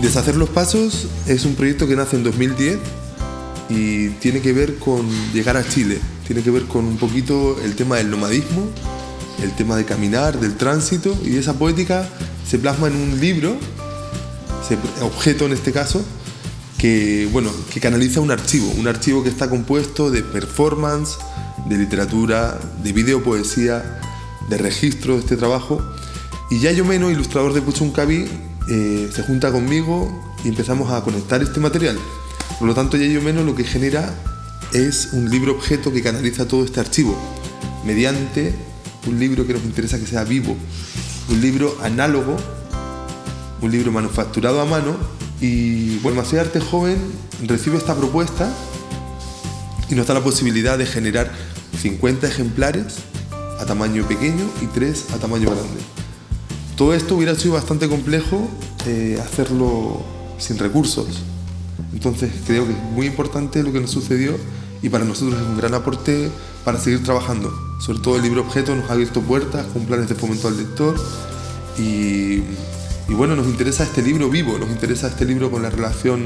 Deshacer los pasos es un proyecto que nace en 2010 y tiene que ver con llegar a Chile, tiene que ver con un poquito el tema del nomadismo, el tema de caminar, del tránsito, y esa poética se plasma en un libro, objeto en este caso, que canaliza un archivo que está compuesto de performance, de literatura, de videopoesía, de registro de este trabajo. Y Yayo Meno, ilustrador de Puchuncaví, se junta conmigo y empezamos a conectar este material. Por lo tanto, Yayo Meno lo que genera es un libro objeto que canaliza todo este archivo mediante un libro que nos interesa que sea vivo, un libro análogo, un libro manufacturado a mano. Y Balmaceda Arte Joven recibe esta propuesta y nos da la posibilidad de generar 50 ejemplares a tamaño pequeño y 3 a tamaño grande. Todo esto hubiera sido bastante complejo hacerlo sin recursos. Entonces creo que es muy importante lo que nos sucedió y para nosotros es un gran aporte para seguir trabajando. Sobre todo el libro objeto nos ha abierto puertas con planes de fomento al lector y nos interesa este libro vivo, nos interesa este libro con la relación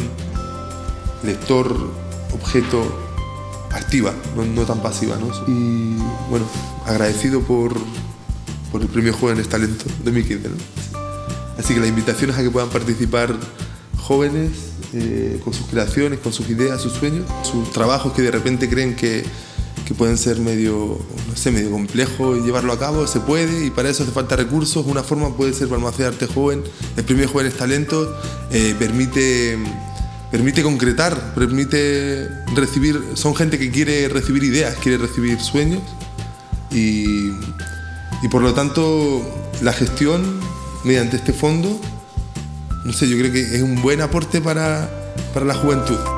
lector-objeto activa, no tan pasiva, ¿no? Y agradecido por el premio Jóvenes Talento de mi kinder, ¿no? Así que la invitación es a que puedan participar jóvenes con sus creaciones, con sus ideas, sus sueños, sus trabajos que de repente creen que pueden ser medio complejo y llevarlo a cabo. Se puede, y para eso hace falta recursos. Una forma puede ser Balmaceda Arte Joven. El premio Jóvenes Talentos permite concretar, permite recibir. Son gente que quiere recibir ideas, quiere recibir sueños y por lo tanto la gestión mediante este fondo, yo creo que es un buen aporte para la juventud.